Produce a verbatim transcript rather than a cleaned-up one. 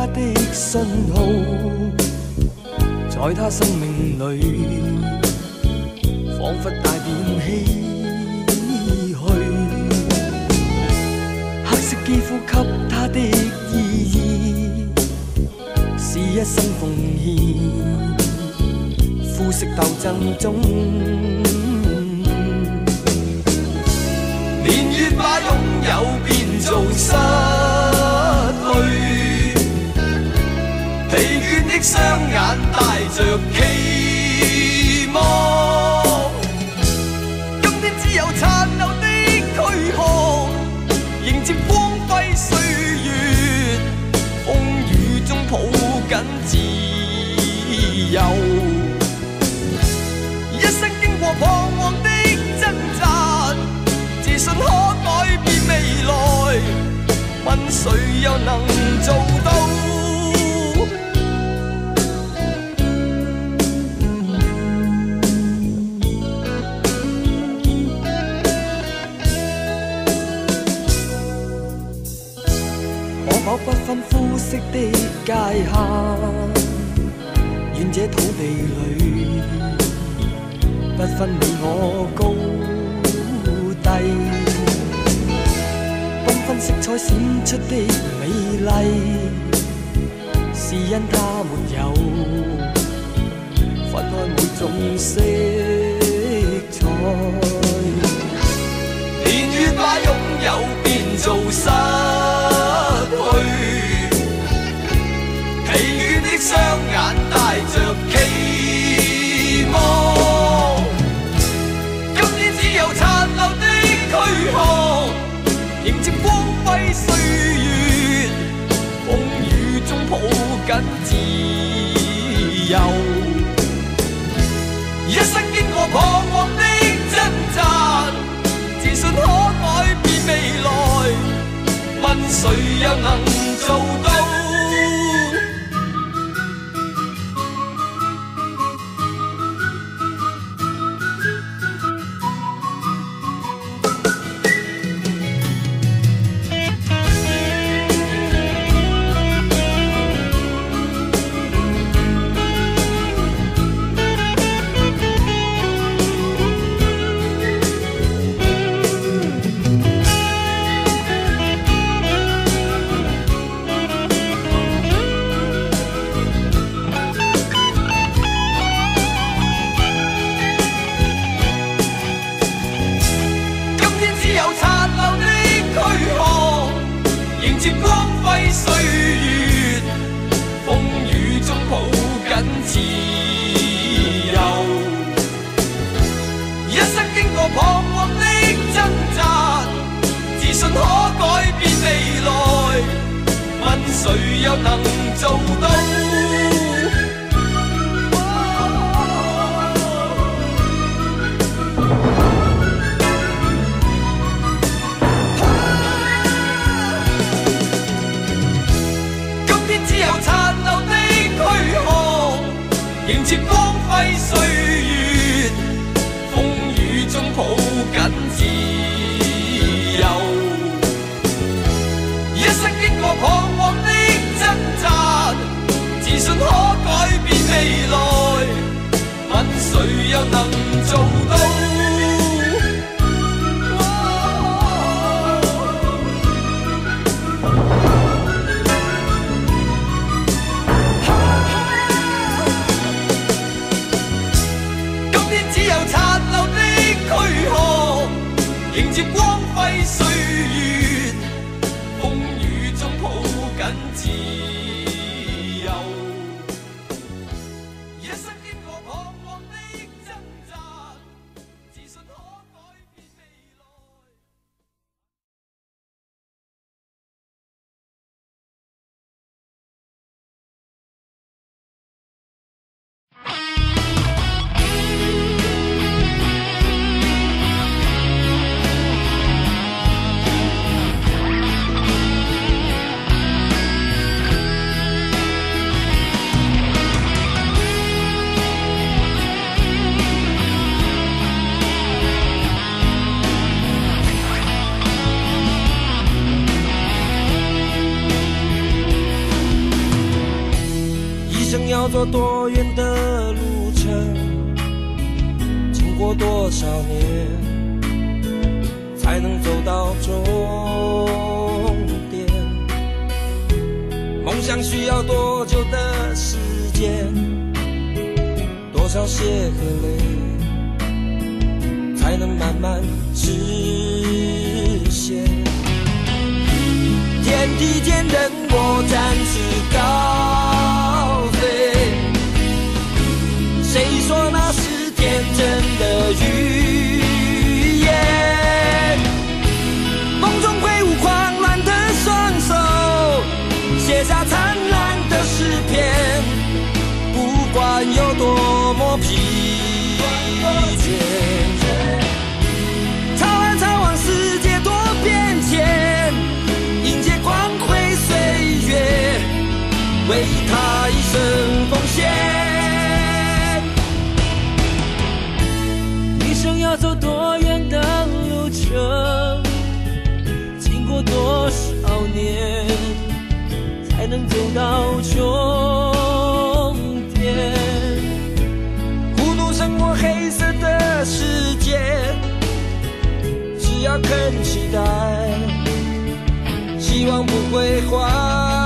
的信號，在他生命裏，彷彿帶點唏噓。黑色肌膚給他的意義，是一生奉獻。膚色鬥爭中，年月把擁有變做失去。疲倦的雙眼帶着期望，今天只有殘留的軀殼，迎接光輝歲月，風雨中抱緊自由。一生經過彷徨的掙扎，自信可改變未來，問誰又能做到？不分膚色的界限，願這土地裏不分你我高低，繽紛色彩閃出的美麗，是因它沒有分開每種色彩。年月把擁有變做失疲倦的雙眼帶着期望，今天只有殘留的軀殼，迎接光輝歲月，風雨中抱緊自由。一生經過彷徨的掙扎，自信可改變未來，問誰又能做到？誰又能做到？今天只有殘留的軀殼，迎接光輝歲月，風雨中抱緊自由。一生經過彷徨的掙扎，自信可改變未來，問誰又能做到？今天只有殘留的軀殼，迎接光輝歲月，風雨中抱緊自由。一生經過彷徨的掙扎。 生要走多远的路程，经过多少年，才能走到终点？梦想需要多久的时间？多少血和泪，才能慢慢实现？天地间任我展翅高飞，谁说那是天真的语言？风中挥舞狂乱的双手，写下灿烂的诗篇，不管有多么疲倦。超然超往世界多变迁，迎接光辉岁月，为他一生奉献。一生要走多远的路程，经过多少年，才能走到终点？糊涂生活黑色的世界，只要肯期待，希望不会坏。